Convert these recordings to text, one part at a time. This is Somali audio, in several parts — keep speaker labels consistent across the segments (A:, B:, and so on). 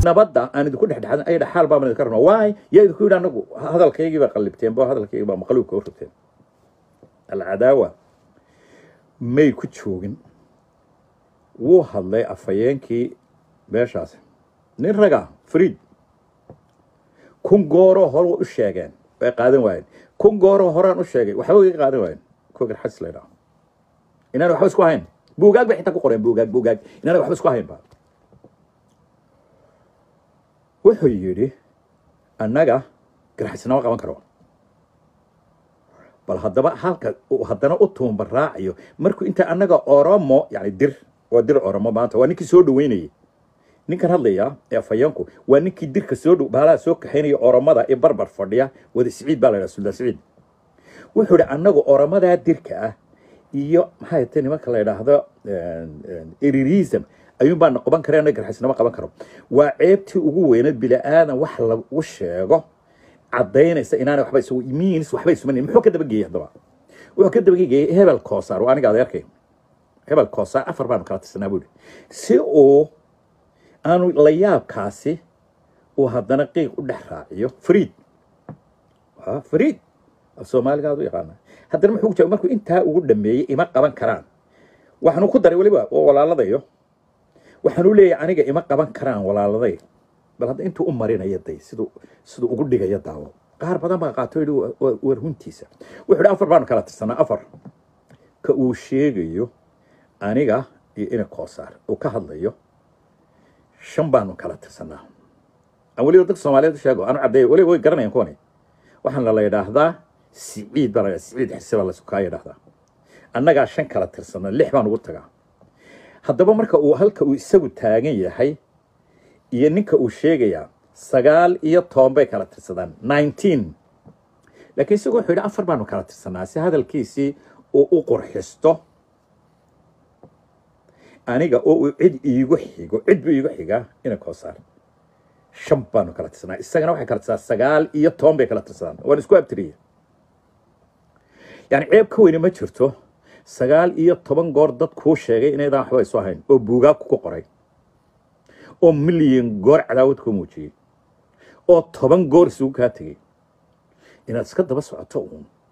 A: nabadda aan idinku dhexdhexaadin ay dhaxaal baa idinka rabnaa waay yaa idinku yidhi anagu hadalkaygii baa qallibteen boo hadalkaygii baa maqluubka u rogteen alcadaawa may ku joogin wuu hadlay afhayeenkii meeshaas nin raga fariid kun gooro hore u sheegeen way qaadan waayeen kun gooro horaan u sheegay waxba way qaadan waayeen kuwa garxas leeyahay inaan waxba isku hayn buugaag bay xitaa ku qoreen buugaag inaan waxba isku hayn ba wuxuu yidhi annaga garxasnama qaban karo bal haddana u tuumba raaciyo markuu inta annaga oromo yani dir waa dir oromo maanta waa ninkii soo dhaweynayay ninkan hadlaya ee afhayeenku waa ninkii dirka soo baalaha soo kaxaynaya oromada ee barbar fadhiya wada siciid baa la yidhaha suldaan siciid wuxuu yidhi annagu oromadaa dirka ah iyo maxay tahay nimanka la yidhaahdo irirism ayuun baan qaban kareen anaga garxasnama qaban karo waa ceebtii ugu weyneed bila'aadan wax lagu sheego caddaynaysa inaanay waxba isugu means waxba isumanin muxuu ka dabageeyey haddaba wuxuu ka dabageeyey hebel koosaar waa aniga adeerkay hebel koosaar 4 baanu kala tirsanaa buu yidhi si uu aanu la yaabkaasi uu haddana qiiq u dhex raaciyo fariid soomaaliga aad u yaqaana haddana muxuu jooga markuu intaa ugu dhameeyey ima qaban karaan waxaanu ku daray weliba walaaladayo waxaanu leeyahay aniga ima qaban karaan walaaladay bal hadda intuu u marinaya day siduu ugu dhigaya daawo qaar badan baa qaato yidhi war runtiisa wuxuu yidhi 4 baanu kala tirsanaa 4 ka uu sheegayo aniga iyo ina koosaar uu ka hadlayo 5 baanu kala tirsanaa aan weliba dadka Soomaaliyeed sheego aanu cadeeyo weliba way garanayaan kuwani waxaan la yiraahdaa siciid baa siciid xisaba la soo yiraahdaa annaga 5 kala tirsanaa 6 baan ugu tagaa haddaba marka uu halka uu isagu taagan yahay iyo ninka uu sheegaya 9 iyo 10 bay kala tirsadaan 19 laakiin isagu wuxuu yidhi 4 baanu kala tirsanaa si hadalkiisii uu u qurxisto aniga oo cid iigu xiga ina koosaar 5 baanu kala tirsanaa isagana waxay kala tirsanaa 9 iyo 10 bay kala tirsadaan waan isku abtiriyay yani ceeb ka weyn ma jirto 9 iyo 10 goor dad ku sheegay inaydan waxba isu hayn oo buugaag ku qoray oo milyan goor cadaawad ku muujiyay oo 10 goor isugu ka tagay inaad iska daba socoto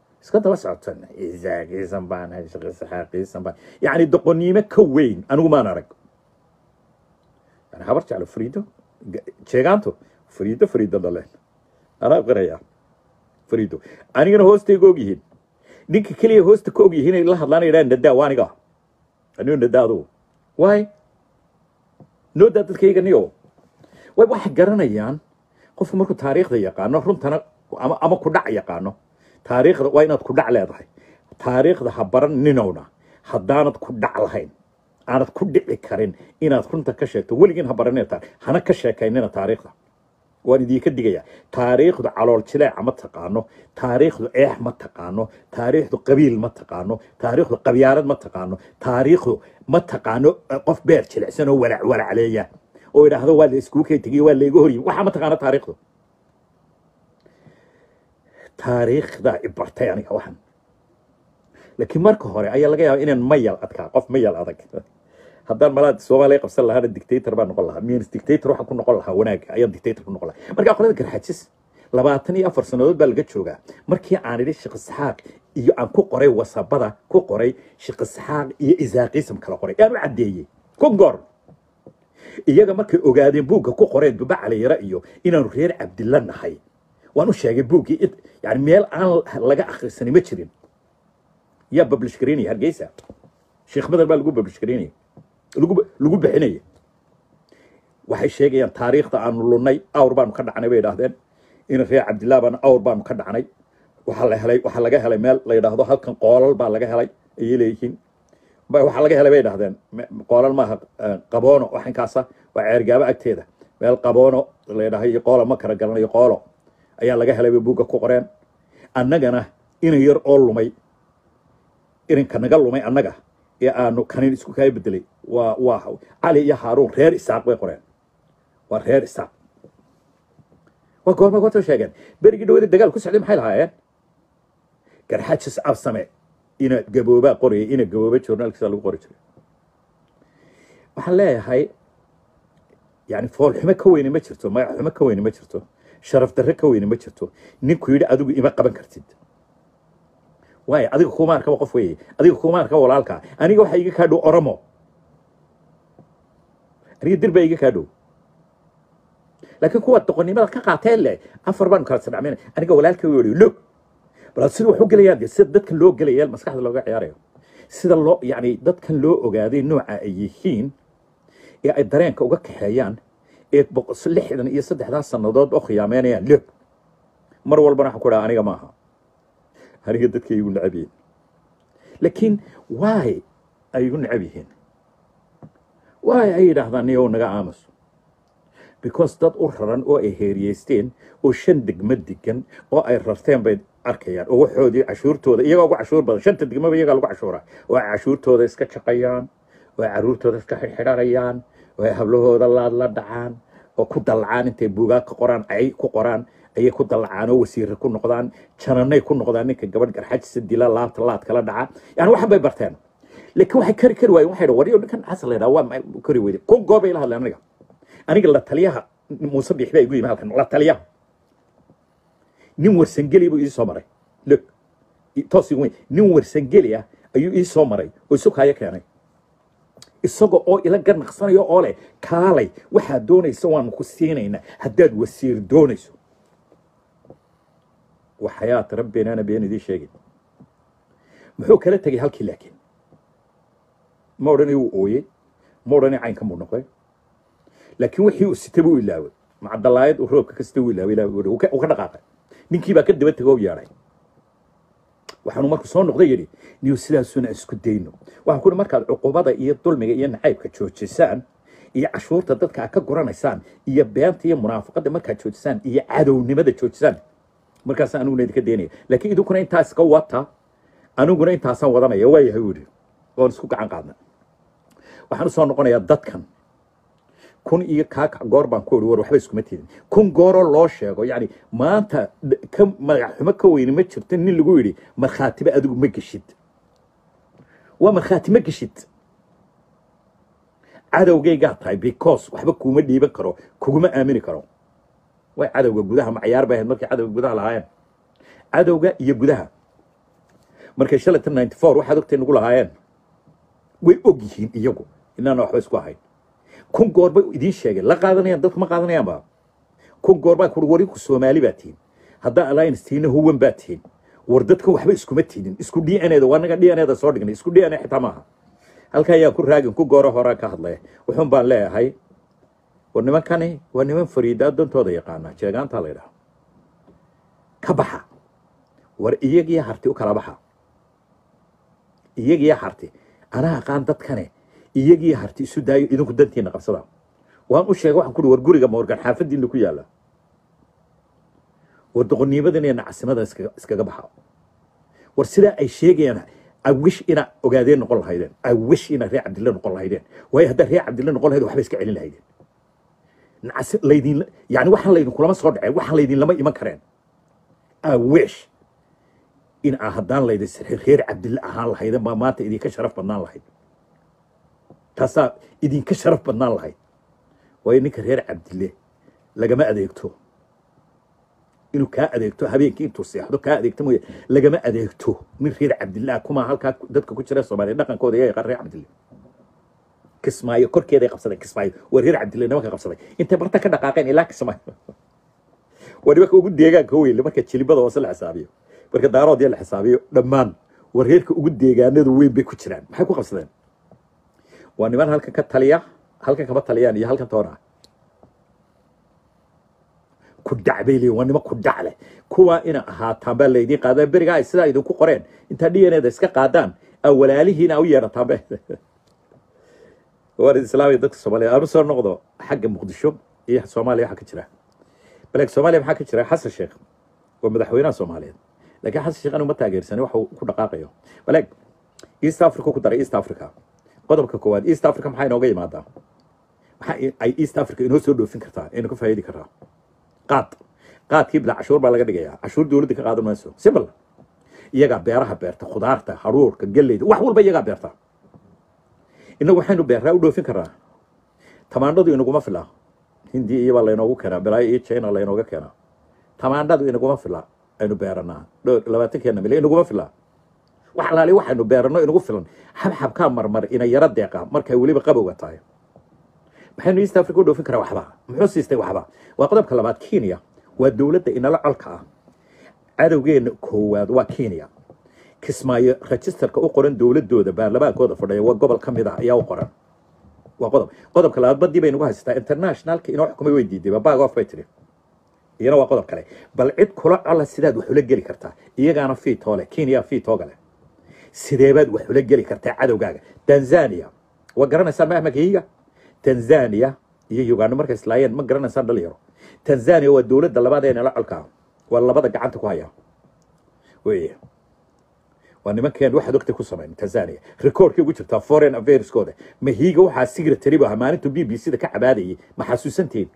A: إزاقيسن بان هاي شغل سحاقيسن بان يعني دقنيمة كوين أنا ما نرق يعني خبرت على فريدو شيغانتو فريدو ضلين أنا قرية فريدو أنا جن هوست يجوجين ديك كلي هوست كوجي هنا الله هذلنا يران نداء وانيقا أنا نداء دو واي نودة تكيك نيو واحد قرنا يان قف مركو تاريخ ذي يقانو رنتنا أما كدع يقانو تاريخ وينات كدع لهذا تاريخ ذا حبرن نينونا حدانت كدع لهين أنا كدع كارين إن كنت كشيت ولكن حبرنيتا هنا كشيكيننا تاريخ ذا وأنا دي كدقيا تاريخ ذا على الشلاء ما تقانو تاريخ ذا إيه ما تقانو تاريخ ذا قبيل ما تقانو تاريخ ذا قبيلات ما تقانو تاريخ ما تقانو قف بيرش لحسنه ولا عليه وإذا هذا والد سكوكي تجي ولا يجوري وح ما تقانو تاريخه تاريخ ذا إبرتي يعني كواحد لكن مركو هوري أي لقيا إن ميل أتكا قف ميل أتك هذا الملاد السومالي قف سلا هذا الدكتاتور بان نقولها مين الدكتاتور روح أكون نقولها هناك أي دكتاتور نقولها مركا أقول لك الحدث لبعتني أفر سنوات بلقت شوجا مركي عن ليش شخص حاق عن كو قري وصبدا كو قري شخص حاق إذا قسم كلا قري يعني عديه كونجر إيجا مركي أوجادين بوجا كو قري ببع على رأيه إن غير عبد الله نحي وأنا شايف بوجي يعني ميل أنا لقى آخر السنة متشرين يا ببلشكريني هرجيسة شيخ بدر بقى لقوا ببلشكريني لقوا بحنية waxay sheegayaan taariikhda aan lunay awrban ka dhacnay bay yiraahdeen in reer Cabdillah baan awrban ka dhacnay waxa laga helay meel la yiraahdo halkan qoolal baa laga helay ay leeyihiin waxa laga helay bay yiraahdeen qoolal ma qaboono waxan kaasa waa ceergaaba agteeda meel qaboono la yiraahdo qoolal ma kala galanayo qoolo ayaa laga helay buuga ku qoreen annagana in yar oo lumay irinka naga lumay annaga ee aanu kanin isku kay bedelay waa Ali iyo Harun reer Isaaq way qoreen waa reer Isaaq waa goorma goorta sheegeen berigi dhawada dagaal ku socday maxay lahaayeen garxaajis absame ina gabooba qoriyay ina gabooba journalkiisa lagu qori jiray waxaan leeyahay يعني فول حما كويني ما جرتو ما حما كويني ما جرتو شرف درة كويني ما جرتو نينكو يدي أدوغو إما قبان كرتيد واي أدوغو خوما أركا وقف وي أدوغو خوما أركا والالكا أنيغو حييغا كادو أورمو أنيغو ديربا ييغا كادو لكن كوا التقني ما كا قاتل له أفر بان كرت سبع مين أنيغو والالكا ويوري لو بلا سيدو وحو غليان دي سيد ددكن لو غليال مسخخدا لوغا عياريو سيدا لو يعني ددكن لو اوغاداي نوعا اي يhiin ee ay dareenka uga kaxeeyaan ee 63 sanadood oo khiyaameynayaan lib mar walbana waxa ku dhaca aniga maaha aniga dadka igu nacabeen laakiin why ay igu nacabeen why ay yiraahdaan iyo naga aamus because dad u raran oo ay heeriyeysteen oo shan degmad degan oo ay rarteen bay arkayaan oo waxoodii cashuurtooda iyagoo ugu cashuur badan shanta degmaba iyaga lagu cashuuraa oo cashuurtooda iska shaqayaan oo caruurtooda iska xidharayaan oo hablahooda la dhacaan oo ku dalcaan intay buugaag ka qoraan ay ku qoraan ay ku dalcaan oo wasiir ku noqdaan jananay ku noqdaan ninka gabadh garxajis dila laad kala dhaca yani waxa bay barteen laakiin waxay kari waayeen waxay wariyo ninkan asal leeyahay waa kari weeyay ku goobay la hadlaan aniga la taliyaha Muuse Biixi igu yimid halkan la taliyaha nin warsangeli buu ii soo maray look toos igu nin warsangeli ah ayuu ii soo maray oo suuqaya keenay isagoo oo ila ganacsanaya oo leh kaalay waxa doonaysa waan ku siinayna haddaad wasiir doonayso وحياة ربنا أنا بين ذي شيء محو كلا تجي هالكي لكن مورني وقوي مورني عين كم ونقي لكن وحي استوي اللاوي مع الضلايد وروك كستوي اللاوي وكذا قاعد نيجي بقى كده بتجاوب ياري وحنو مركز صون نقضي لي نيوسلا سنة اسكتينو وحكون مركز عقوبات إيه طول مجا إيه نعيب كتشوتشسان إيه عشور تدك كقران إنسان إيه بيانت إيه منافقة مركز كتشوتشسان إيه عدو نمد كتشوتشسان مركز أنا ولد كديني لكن إذا كنا إنت أسقوتها أنا قلنا إنت أسان وضعنا يواي هودي ونسكوك عن قادنا وحنو صون نقولنا يدد كان كون إيه كاك قربان كوري وروح بس كمتين كون قارو لاشة يعني ما أنت كم ما حمكوين متشر تنين اللي قولي ما خاتمة أدو مكشيد وما خاتمة مكشيد عدو جاي قاطع بيكوس وحبكوا مدي بكرو كوما آمني كرو واي عدو جودها معيار به مركي عدو جودها لهاين عدو جا يجودها مركي شلة 94 واحد وقت نقول هاين ويوجهين يجو إن أنا أحبس كواهين كون قربا إدين شيء لا قادني عندك ما قادني يا با كون قربا كوروريك السومالي باتين هذا ألاين ستين هو باتين وردتك وحبي اسكمتين اسكو دي أنا ده وانا دي أنا ده صادقني اسكو دي أنا حتى معها هل كان يأكل راجل كون قرا هراك هذا وحن بان لا هاي ونما كاني ونما فريدات دون تودا يقانا شجعان تاليرا كبحة ورئيجي هرتي وكلابحة إيجي هرتي أنا قان دتكني iyagii harti isu daayo idinku dantiina qabsada waan u sheegay waxaan ku war guriga Morgan xaafadiina ku yaala war doqoniimadan ee caasimada iskaga baxa war sida ay sheegayaan I wish ina ogaadeen noqon lahaydeen I wish ina Reer Cabdilla noqon lahaydeen way hadda Reer Cabdilla noqon lahayd waxba iska celin lahaydeen nacas leedin yani waxaan leedin kulama soo dhacay waxaan leedin lama iman kareen I wish in ahadan leedin Reer Cabdilla ahaan lahaydeen ma maanta idinka sharaf badnaan lahayd تاسا إدين كشرف بدنا الله وينك غير عبد الله لجماعة أديكتو إنه كأديكتو هبيك إنتو صيح دو كأديكتو مي لجماعة أديكتو من غير عبد الله كما هالك دتك كوتشرا صومالي ده كان كودي غير عبد الله كسماي كور كده قبصة كسماي وغير عبد الله نما قبصة أنت برتك دقائق إلا كسماي وديك وجود ديجا كوي لما كتشيلي بدو وصل حسابيه برك دارو ديال حسابيه دمان وغيرك وجود ديجا ندو وين بكوتشرا ما حكوا قبصة ونبان هالك كتاليا هالك كبتاليا نيا هالك تورا كدع بيلي ونما كدع له كوا إنا هاتامبل ليدي قادة برجع السلا يدو كقرين أنت دي أنا دسك قادان أول عليه هنا ويا رتامبل وارد السلام يدك الصومالي أرسل نقطة حق مقدشوب إيه الصومالي حق كشرة بلك الصومالي حق كشرة حس الشيخ ومدحوينا الصوماليين لكن حس الشيخ أنا متاجر سنة وحو كل دقائق بلك إيست أفريقيا كتر إيست أفريقيا qodobka koowaad East Africa maxay nooga yimaadaa waxa ay East Africa inoo soo dhoofin kartaa inuu ka faa'iidi karaa qaadkii bila cashuur baa laga dhigayaa cashuur dawladda ka qaadan mayso simple iyaga beeraha beerta khudaarta haruurka galleyda wax walba iyaga beerta inagu waxaynu beeraa u dhoofin karaa tamaandadu inaguma filaa hindi iyo baa laynoogu keenaa balaayo iyo china laynooga keenaa tamaandhadu inaguma fila aynu beeranaa 20 milyan inaguma fila wax alaali waxaynu beerano inagu filan xabxabkaa marmar ina yara deeqa markay weliba qabowga tahay maxaynu east africa u dhoofin karaa waxba muxuu siistay waxba waa qodobka labaad kenya waa dowladda inala colka ah cadowgeena koowaad waa kenya kismaayo registerka u qoran dowladooda baarlamaankooda fadhiya waa gobol ka mid ah ayaa u qoran waa qodobka labaad badii bay nagu haysataa internationalka inoo xukumay way diiday baag off bay tiri iyana waa qodob kale bal cid kula cola sidaad wax ula geli kartaa iyagaana fiitoole kenya fiitooga leh sideebaad wax ula geli kartaa cadowgaaga tanzania waa garanaysaa mahmakiiga tanzania iyo uganda markay islaayeen ma garanaysaa dhalinyaro tanzania waa dowladda labaad ee nala colka waa labada gacanta ku haya weeye waa nimankeen waxaad ogtay ku samayn tanzania recordkii ugu jirtaa foreign affairskooda mahiiga waxaa secretary ba maalintu BBC da ka cabaadayay ma xasuusanteed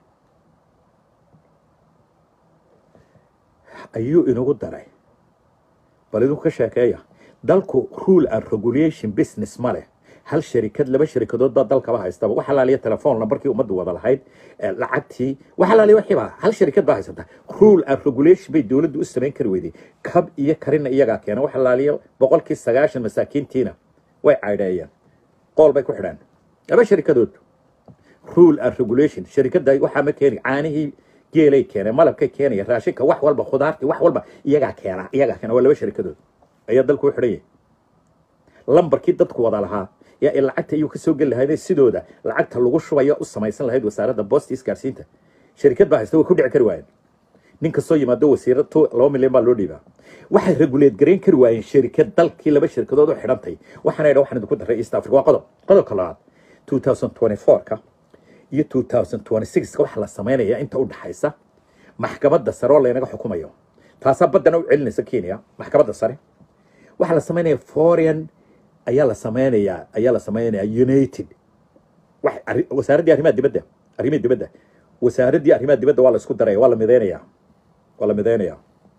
A: ayuu inagu daray bal idinku ka sheekeeya dalku rule and regulation business ma leh hal sharikad laba sharikadood baa dalkaba haystaba waxa laaliya telefoon lambarkii ummaddu wada lahayd lacagtii waxa laaliya waxiba hal sharikad baa haysata rule and regulation bay dowladdu u sameyn kari weyday kab iyo karina iyagaa keena waxa laaliya 90% masaakiintiina way caydheeyeen qool bay ku xidhaan laba sharikadood rule and regulation sharikadda waxa ma keenay caanihii geelay keenay malabkay keenay raashinka wax walba khudaartii wax walba iyagaa keena waa laba sharikadood ayaa dalku u xidhay lambarkii dadku wada lahaa يا العقد أيوة كسوق اللي هذا السدودة العقد الوغش ويا قصة ما يصير لهذا وسارة البوست يسكارسينته شركات بقى يستوي كل عكروان نين كسوي ما دو وسيرة تو لو من اللي بالودي بقى واحد رجوليت جرين كروان شركات دل كلا بشركة دو حرمتي واحد يروح عند كنت رئيس أفريقيا قدر كلام 2024 كا ي 2026 كواحد للسمانة يا أنت قد حيسة محكمة السرور اللي نجح حكومية تحسب بدنا وعلن سكينيا محكمة السرة واحد للسمانة فورين ayaa la sameeyaa united wax wasaaradii arrimaha dibadda wasaaradii arrimaha dibadda waa la isku daray waa la mideynaya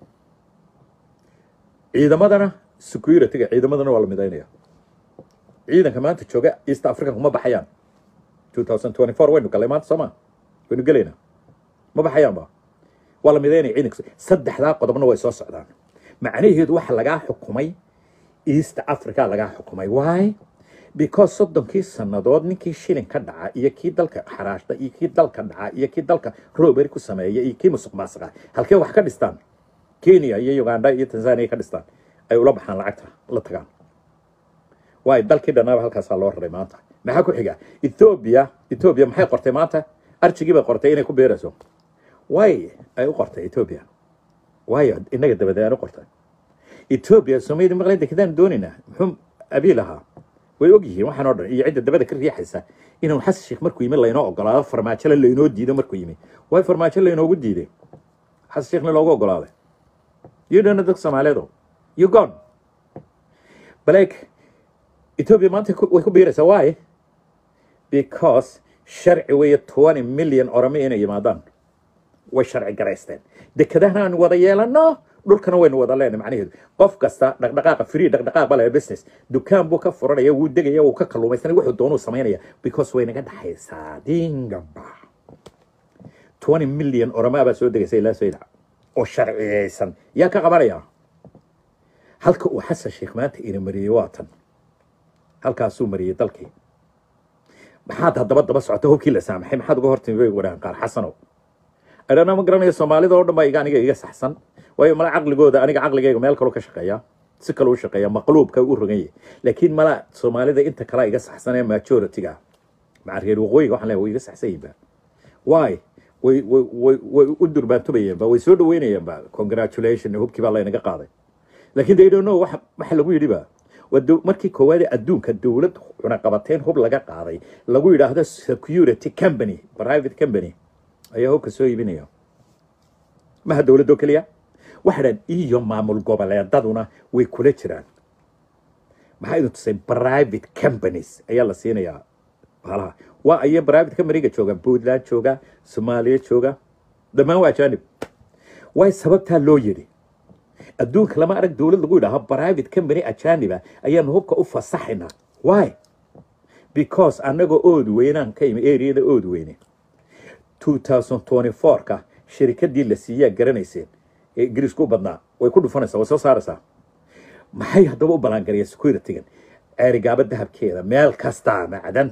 A: ciidamadana security ciidamadana waa la mideynaya ciidanka maanta jooga East Africa kuma baxayaan 2024 waynu galay maanta Soomaa waynu galayna ma baxayaan ba waa la mideynaya ciidanka saddexda qodobna way soo socdaan macnaheedu waxa laga xukumay East Africa laga xukumay why because soddonkii sanadood ninkii shilin ka dhaca iyo kii dalka xaraashta iyo kii dalka dhaca iyo kii dalka robbery ku sameeyay iyo kii musuqmaasuqa halkee wax ka dhistaan Kenya iyo Uganda iyo Tanzania ka dhistaan ay ula baxaan lacagta la tagaan why dalkii dhanaba halkaas loo raray maanta maxaa ku xiga Ethiopia maxay qortay maanta archigii bay qortay inay ku beerayso why ay u qortay Ethiopia why inaga dabadaan u qortay Ethiopia Soomaaliya maqlayda kadaan doonina muxuu abiilaha way ogyihiin waxaan oo dhan iyo cid dabada ka riixaysa inuu xasan sheekh markuu yimid laynoo ogolaado farmaajo la inoo diido markuu yimid way farmaajo la inoogu diiday xasan sheekhna loogu ogolaaday yidana dadka Soomaaliyeed you gone black Ethiopia maanta way ku biiraysaa why because sharci way 20 milyan orami inay yimaadaan way sharci gareysteen dekadahan aan wada yeelano dhulkana waynu wada leenahay macnaheedu qof kasta dhaqdhaqaaqa free dhaqdhaqaaq bale business dukaan buu ka furanaya wuu degaya wuu ka kalluumaysanaya wuxuu doonuu sameynaya because way naga dhaxaysaa dingaba 20 milyan orama baa soo degaysay ilaa sayda oo sharciyeysan yaa ka qabanaya halka uu xasan sheekh maanta ina mariyay waatan halkaasuu mariyay dalkii maxaad haddaba socota hubkii la saamaxay maxaad uga hortimay waraan qaar xasanow أنا ما قرني الصومالي ده ورد ما يجاني يجلس أحسن ويا عقل جوده أنا عقل جاي مال كلو كشقيا سكلو شقيا مقلوب كأور رجعي لكن ملا الصومالي ده أنت كلا يجلس أحسن ما تشور تجاه مع غير وغوي وحنا ويجلس أحسن بقى واي وي ودر بتبين بقى ويسود وين يبقى congratulation هو كيف الله ينقى قاضي لكن they don't know واحد لقوي دي بقى ودو مركي كوالي أدون كدولة ونقابتين هو لقى قاضي لقوي ده هذا security company private company أيه كسوي بنيه ما هالدولة دوكلية واحد يوم معمول قبل يدادونا ويكولتشران ما هيدو تسي برايفت كمبانيز أيه الله سينا يا هلا وأيه برايفت كمبانيز تشوغا بودلان تشوغا سوماليا تشوغا ده ما هو أجانب واي سببتها لو يري الدول لما أرك دولة لقول ها برايفت كمباني أجانبة أيه نهوك أوفا صحنا واي because أنا جو أود وينان كيم إيري ده أود ويني 2024 shirkadii la siiyaa garanayseen ee ingiriisku badnaa way ku dhufanaysaa way soo saaraysaa maxay haddaba u balaan gariyeen security-gan ceerigaaba dahabkeeda meel kasta macdan